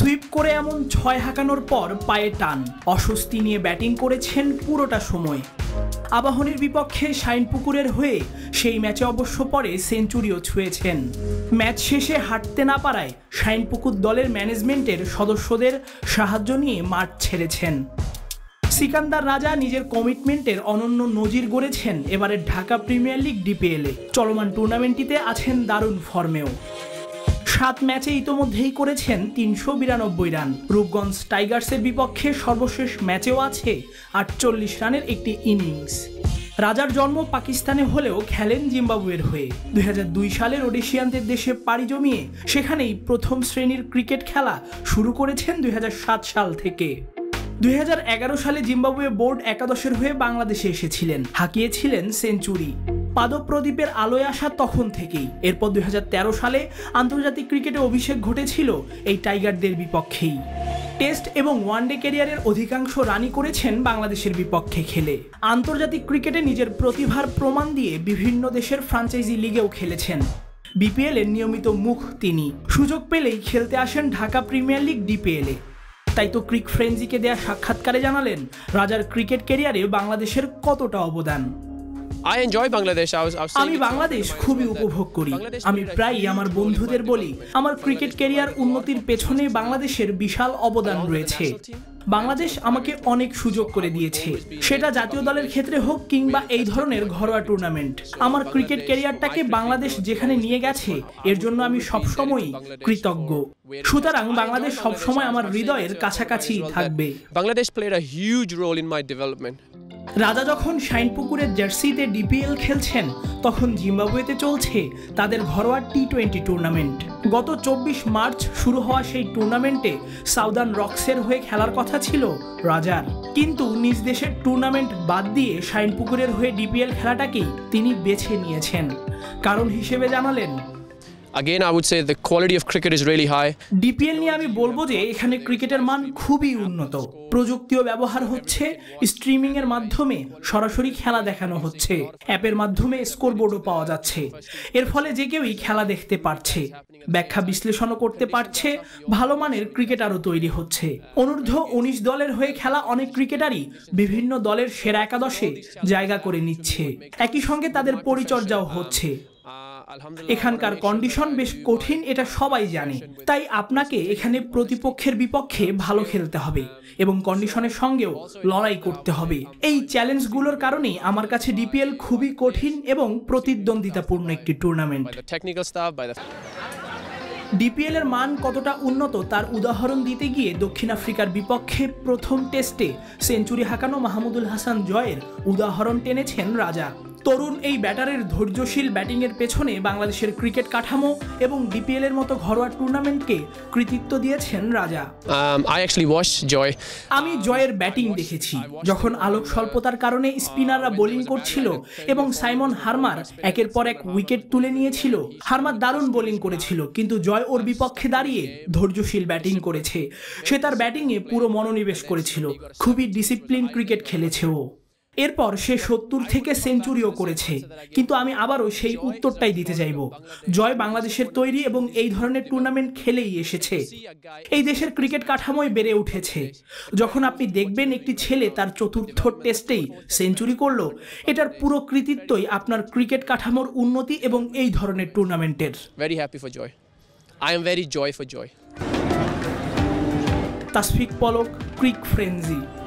Sweep করে এমন 6 হাঁকানোর পর পায়ে টান, অস্বস্তি নিয়ে ব্যাটিং করেছেন পুরোটা সময়। আবাহনীর বিপক্ষে শাইনপুকুরের হয়ে সেই ম্যাচে অবশ্য পরে সেঞ্চুরিও ছুঁয়েছেন। ম্যাচ শেষে হাঁটতে না পারায় শাইনপুকুর দলের ম্যানেজমেন্টের সদস্যদের সাহায্য নিয়ে মাঠ ছেড়েছেন। সিকান্দার রাজা নিজের কমিটমেন্টের অনন্য নজির গড়েছেন এবারের ঢাকা প্রিমিয়ার লিগ ডিপিএলে। চলমান টুর্নামেন্টটিতে আছেন দারুণ ফর্মেও। 7 ম্যাচে ইতোমধ্যেই করেছেন 392 রান। রূপগঞ্জ টাইগার্সের বিপক্ষে সর্বশেষ ম্যাচেও আছে 48 রানের একটি ইনিংস। রাজার জন্ম পাকিস্তানে হলেও খেলেন জিম্বাবুয়ের হয়ে। 2002 সালে রোডেশিয়ানদের দেশে পাড়ি জমিয়ে সেখানেই প্রথম শ্রেণীর ক্রিকেট খেলা শুরু করেছেন 2007 সাল থেকে। 2011 সালে জিম্বাবুয়ে বোর্ড একাদশের হয়ে বাংলাদেশে এসেছিলেন, হাঁকিয়েছিলেন সেঞ্চুরি। পাদপ্রদীপের আলোয় আসা তখন থেকেই। এরপর 2013 সালে আন্তর্জাতিক ক্রিকেটে অভিষেক ঘটেছিল এই টাইগারদের বিপক্ষেই। টেস্ট এবং ওয়ানডে ক্যারিয়ারের অধিকাংশ রানই করেছেন বাংলাদেশের বিপক্ষে খেলে। আন্তর্জাতিক ক্রিকেটে নিজের প্রতিভার প্রমাণ দিয়ে বিভিন্ন দেশের ফ্র্যাঞ্চাইজি লিগেও খেলেছেন। বিপিএলের নিয়মিত মুখ তিনি। সুযোগ পেলেই খেলতে আসেন ঢাকা প্রিমিয়ার লিগ ডিপিএলে। তাই তো ক্রিকফ্রেঞ্জিকে দেয়া সাক্ষাৎকারে জানালেন রাজার ক্রিকেট ক্যারিয়ারে বাংলাদেশের কতটা অবদান। আমি বাংলাদেশ খুবই উপভোগ করি। আমি প্রায়ই আমার বন্ধুদের বলি আমার ক্রিকেট ক্যারিয়ার উন্নতির পেছনে বাংলাদেশের বিশাল অবদান রয়েছে। বাংলাদেশ আমাকে অনেক সুযোগ করে দিয়েছে, সেটা জাতীয় দলের ক্ষেত্রে হোক কিংবা এই ধরনের ঘরোয়া টুর্নামেন্ট। আমার ক্রিকেট ক্যারিয়ারটাকে বাংলাদেশ যেখানে নিয়ে গেছে এর জন্য আমি সবসময়ই কৃতজ্ঞ। সুতরাং বাংলাদেশ সবসময় আমার হৃদয়ের কাছাকাছি থাকবে। Bangladesh played a huge role in my development. রাজা যখন শাইনপুকুরের জার্সিতে ডিপিএল খেলছেন তখন জিম্বাবুয়েতে চলছে তাদের ঘরোয়া টি20 টুর্নামেন্ট। গত 24 মার্চ শুরু হওয়া সেই টুর্নামেন্টে সাউদার্ন রক্সের হয়ে খেলার কথা ছিল রাজার, কিন্তু নিজ দেশের টুর্নামেন্ট বাদ দিয়ে শাইনপুকুরের হয়ে ডিপিএল খেলাটাকেই তিনি বেছে নিয়েছেন। কারণ হিসেবে জানালেন, Again, I would say the quality of cricket is really high. DPL নিয়ে আমি বলবো যে এখানে ক্রিকেটের মান খুবই উন্নত। প্রযুক্তিও ব্যবহার হচ্ছে, স্ট্রিমিং এর মাধ্যমে সরাসরি খেলা দেখানো হচ্ছে, অ্যাপের মাধ্যমে স্কোরবোর্ডও পাওয়া যাচ্ছে। এর ফলে যে কেউই খেলা দেখতে পারছে, ব্যাখ্যা বিশ্লেষণও করতে পারছে, ভালো মানের ক্রিকেটারও তৈরি হচ্ছে। অনূর্ধ্ব 19 দলের হয়ে খেলা অনেক ক্রিকেটারই বিভিন্ন দলের সেরা একাদশে জায়গা করে নিচ্ছে। একই সঙ্গে তাদের পরিচর্যাও হচ্ছে। এখানকার কন্ডিশন বেশ কঠিন, এটা সবাই জানে। তাই আপনাকে এখানে প্রতিপক্ষের বিপক্ষে ভালো খেলতে হবে এবং কন্ডিশনের সঙ্গেও লড়াই করতে হবে। এই চ্যালেঞ্জগুলোর কারণেই আমার কাছে ডিপিএল খুবই কঠিন এবং প্রতিদ্বন্দ্বিতাপূর্ণ একটি টুর্নামেন্ট। ডিপিএল এর মান কতটা উন্নত তার উদাহরণ দিতে গিয়ে দক্ষিণ আফ্রিকার বিপক্ষে প্রথম টেস্টে সেঞ্চুরি হাঁকানো মাহমুদুল হাসান জয়ের উদাহরণ টেনেছেন রাজা। তরুণ এই ব্যাটারের ধৈর্যশীল ব্যাটিংয়ের পেছনে বাংলাদেশের ক্রিকেট কাঠামো এবং ডিপিএল এর মতো ঘরোয়া টুর্নামেন্টকে কৃতিত্ব দিয়েছেন রাজা। আমি জয়ের ব্যাটিং দেখেছি যখন আলোক স্বল্পতার কারণে স্পিনাররা বোলিং করছিল এবং সাইমন হারমার একের পর এক উইকেট তুলে নিয়েছিল। হারমার দারুণ বোলিং করেছিল, কিন্তু জয় ওর বিপক্ষে দাঁড়িয়ে ধৈর্যশীল ব্যাটিং করেছে। সে তার ব্যাটিংয়ে পুরো মনোনিবেশ করেছিল, খুবই ডিসিপ্লিন ক্রিকেট খেলেছে ও। এরপর সে 70 থেকে সেঞ্চুরিও করেছে। কিন্তু আমি আবারও সেই উত্তরটাই দিতে চাইব, জয় বাংলাদেশের তৈরি এবং এই ধরনের টুর্নামেন্ট খেলেই এসেছে। এই দেশের ক্রিকেট কাঠামোয় বেড়ে উঠেছে। যখন আপনি দেখবেন একটি ছেলে তার চতুর্থ টেস্টেই সেঞ্চুরি করলো, এটার পুরো কৃতিত্বই আপনার ক্রিকেট কাঠামোর উন্নতি এবং এই ধরনের টুর্নামেন্টের। Very happy for Joy. I am very joy for Joy. Tasfiq Palak, ক্রিকফ্রেঞ্জি।